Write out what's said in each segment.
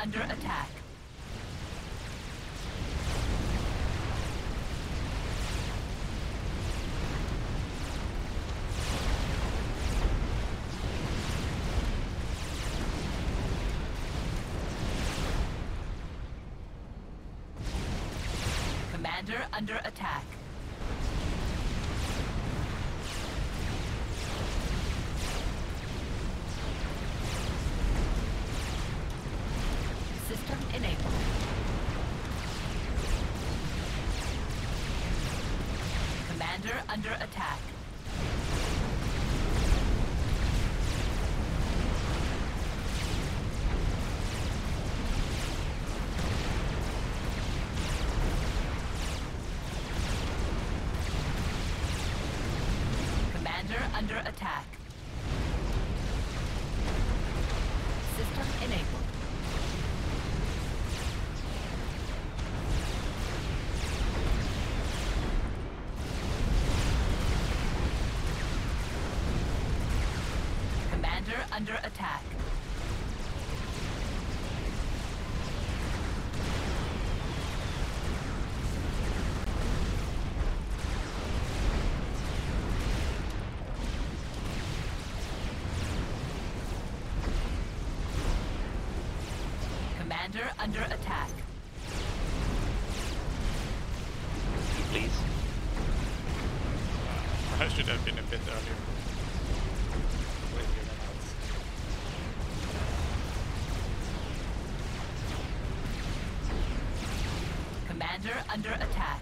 under attack. Commander under attack. System enabled. Commander under attack. Commander under attack. System enabled. Under attack. Commander under attack. Please. I should have been a bit earlier. Commander under attack.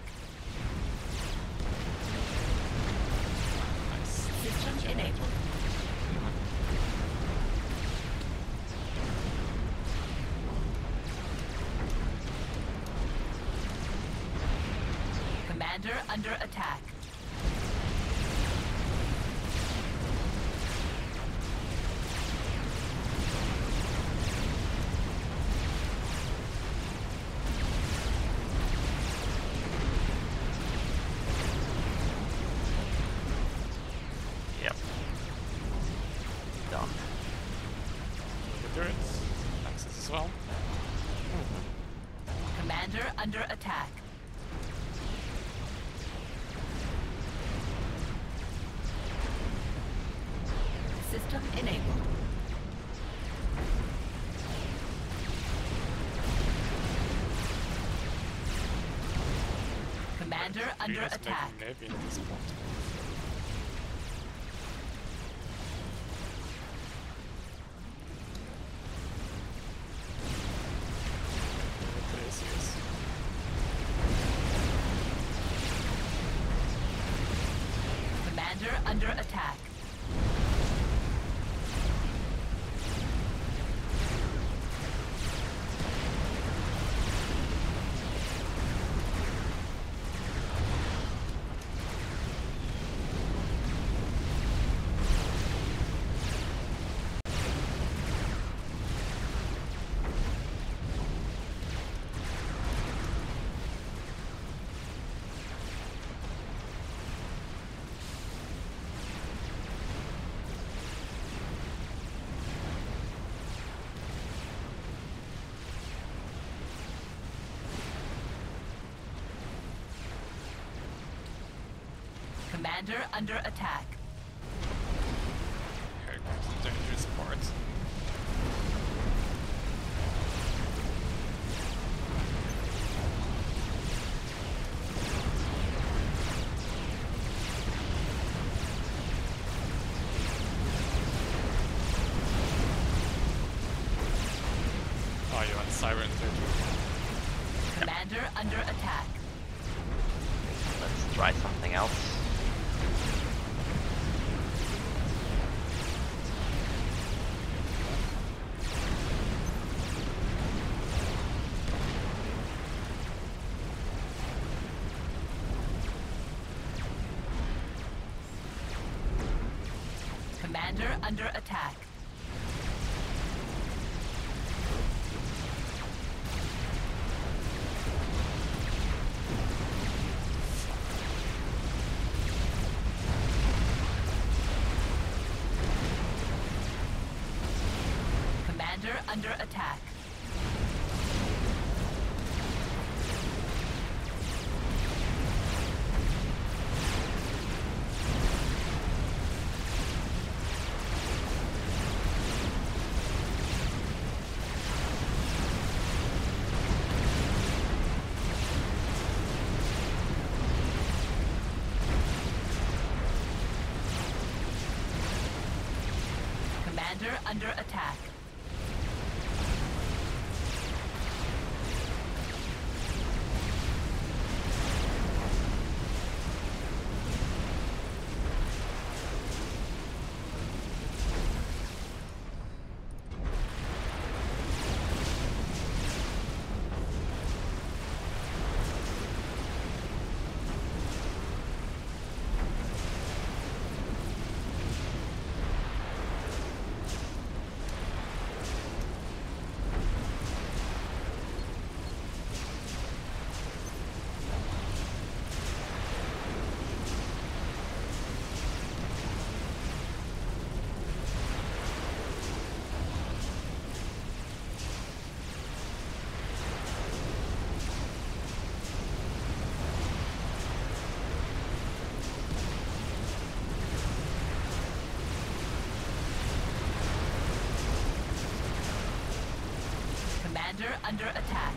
Nice. System enabled. Commander under attack. Done. The turrets. Access as well. Commander under attack. System enabled. Commander under attack. Maybe in this point. Commander under attack. Commander under attack. Here comes the dangerous part. Oh, you had Siren too. Commander under attack. Let's try something else. Commander under attack. Commander under attack. Commander under attack. Commander under attack.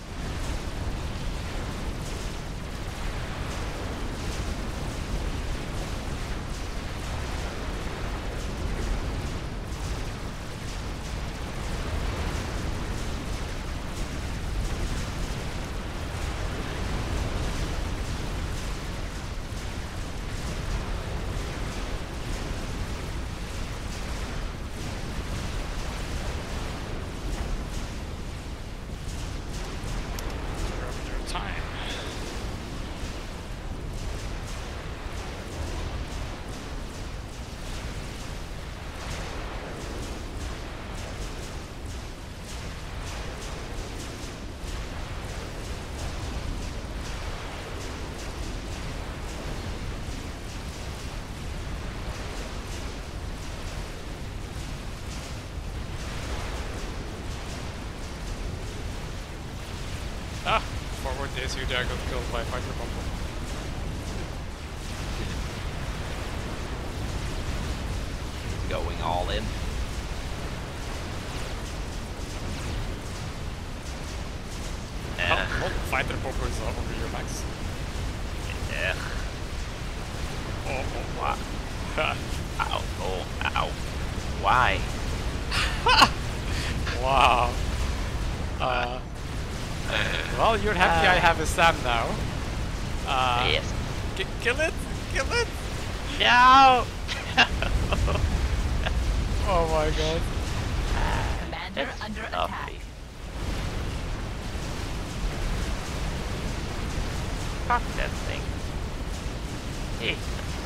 Time. Ah! Forward days you there got killed by fighter bomb. Going all in. Oh, fighter bomber is over here, Max. Yeah. Oh, Wow. Ow. Oh, ow. Why? wow. Well, you're happy I have a Sam now. Yes. Kill it! Kill it! No! Oh my god. Commander That's under lovely. attack. Fuck that thing. Hey.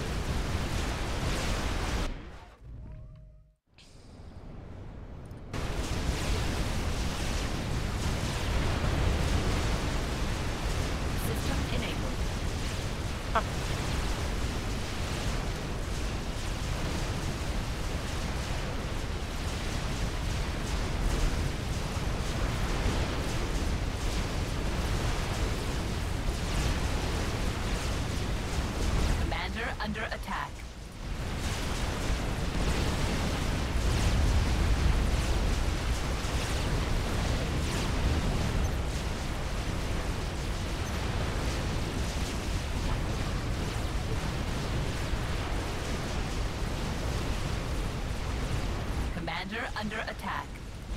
System enabled. Commander under attack. Commander under attack.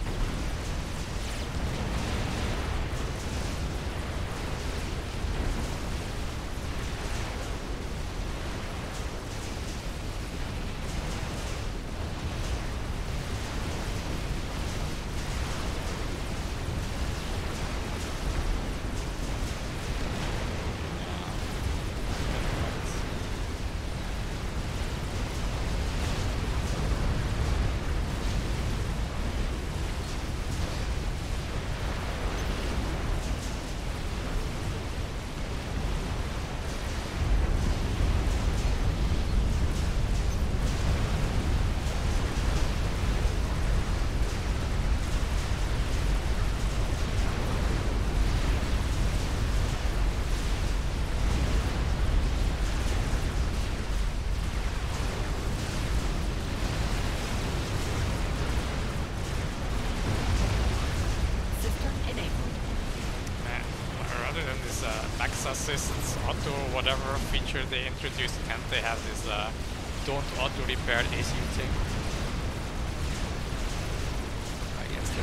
System enabled. Man, rather than this max assistance auto whatever feature they introduced, can't they have this don't auto repair AC thing?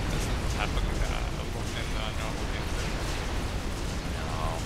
doesn't happen alone in normal gameplay. No.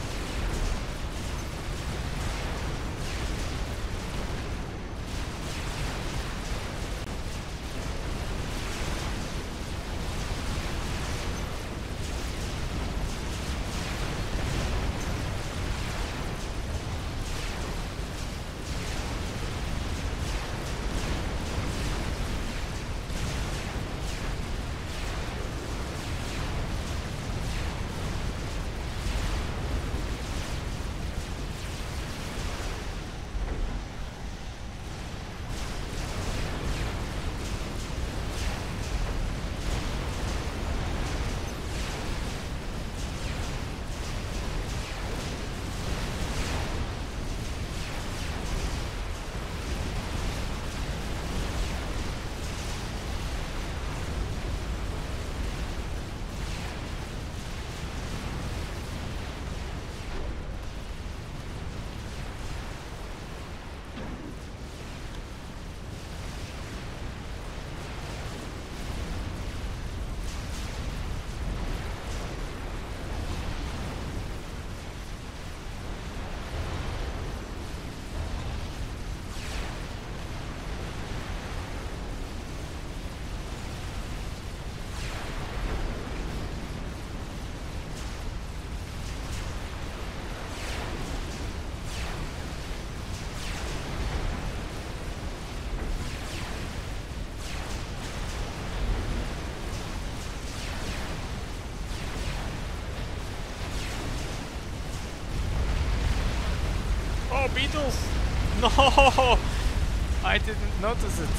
Oh, beetles! No! I didn't notice it.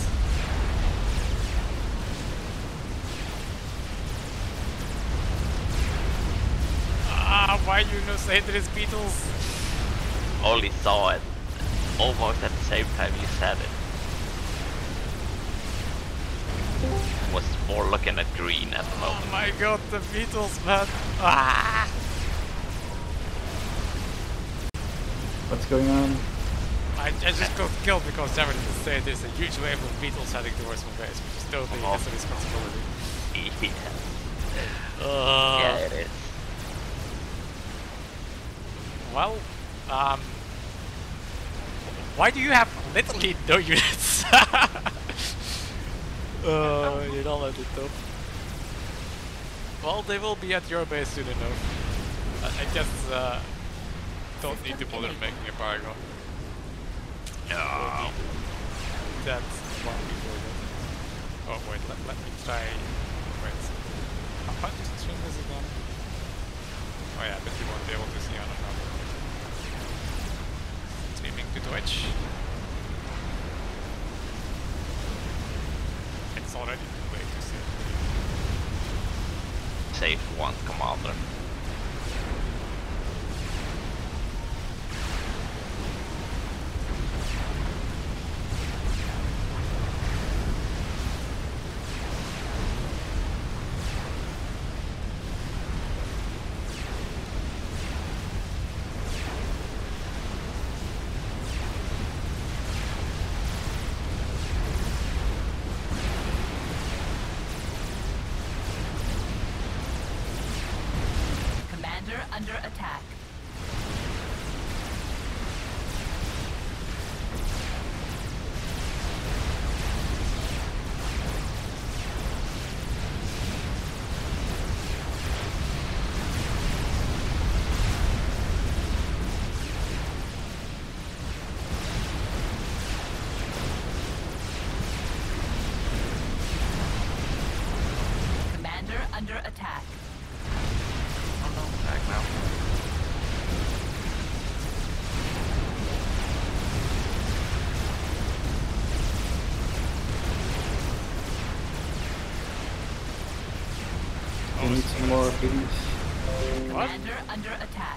Ah, why you not say there is beetles? Only saw it almost at the same time you said it. Was more looking at green at the Oh moment. my god, the beetles, man! Ah! What's going on? I just got killed because Jared didn't say there's a huge wave of beetles heading towards my base, which is totally his responsibility. Yeah, it is. Well, why do you have literally no units? You're not at the top. Well, they will be at your base soon enough. I just don't need to bother making a paragon. No. That's long before that. Oh wait, let me try. Wait. How to stream this again? Oh yeah, but you won't be able to see on another. Streaming to Twitch. It's already too late to see. Save one commander. Under attack. Commander under attack. Oh no, back now. We need some more of these. What? Commander under attack.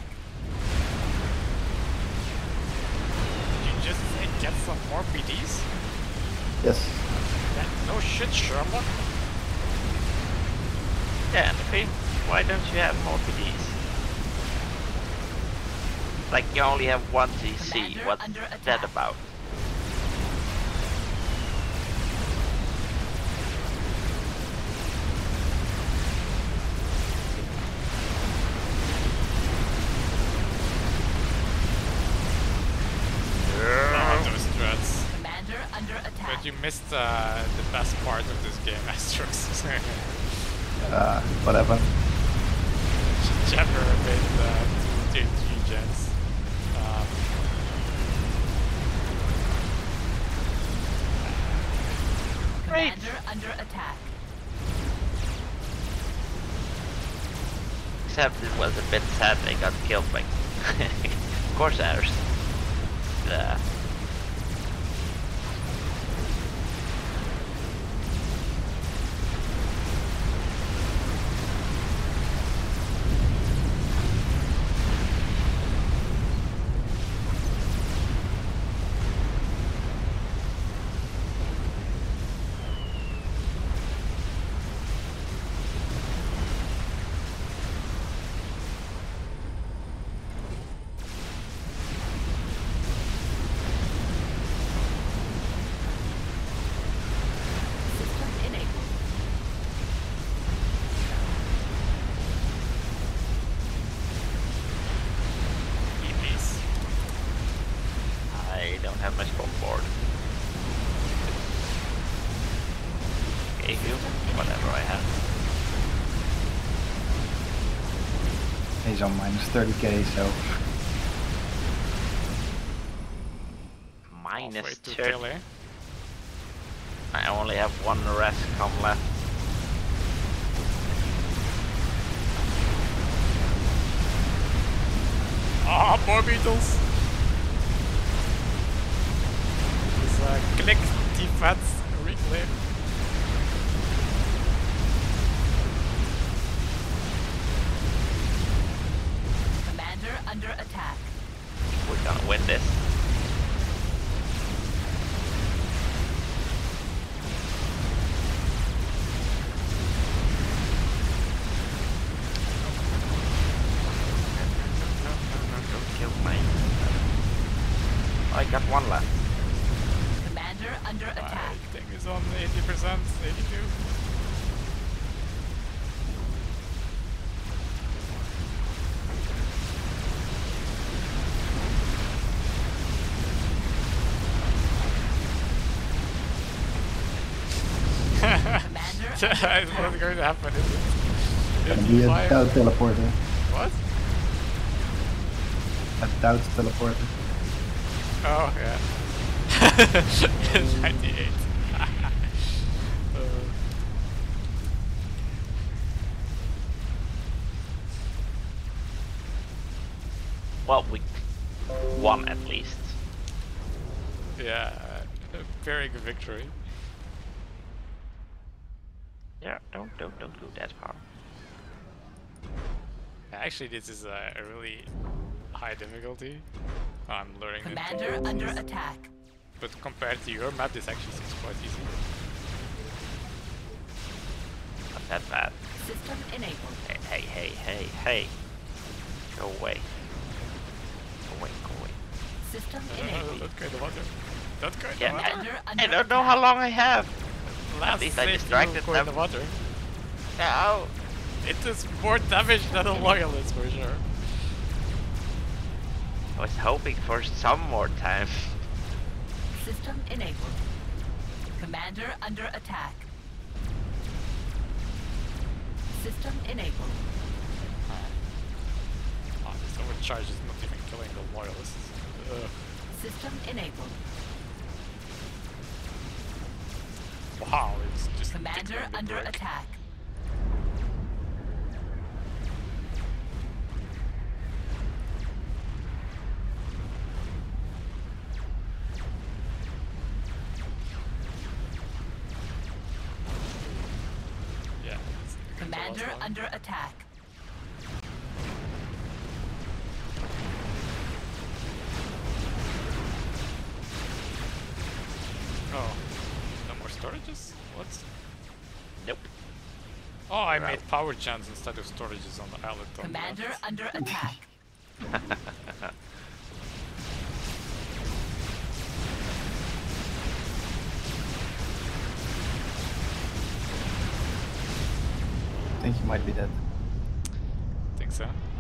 Did you just say get some more PDs? Yes. No shit, Sherlock. Yeah, Nippy, why don't you have more PDs? Like you only have one TC, Commander what's under that attack. about? you missed the best part of this game, Astrox. What happened? Jabber made 2 tier 3 gens. Commander under attack. Except it was a bit sad they got killed by Corsairs. Yeah. System enabled. EVs. I don't have much on board. Okay, you, whatever I have. He's on minus 30k, so Minus Halfway to 30. kill, eh? I only have 1 rest com left. Ah, more beetles! This click defense reclaim. Commander under attack. We're gonna win this. Don't kill me. I got 1 left. Commander under My attack. thing is on 80%, 82. Commander It's not going to happen, is it? gonna be a 85? doubt teleporter. What? A doubt teleporter. Oh, yeah. 98. Well, we won at least. Yeah, a very good victory. Yeah, don't go that far. Actually, this is a really high difficulty. I'm learning it. Commander under attack. But compared to your map, this actually seems quite easy. Not that bad. System enabled. Hey. Go away. Go away. System No, enabled. don't go in the water. Don't go in the Yeah, water. Commander I under don't know attack. how long I have. Last least I save distracted you go in them. the water. No. It does more damage than a loyalist for sure. I was hoping for some more time. System enabled. Commander under attack. System enabled. Oh, this overcharge is not even killing the loyalists. Ugh. System enabled. Wow, it's just Commander tickling the under brick. attack. Yeah. it's the Commander last one. under attack. Oh, no more storages? What? Nope. Oh, I Right. made power gens instead of storages on the island. on the Commander left. under attack. I think he might be dead. Think so.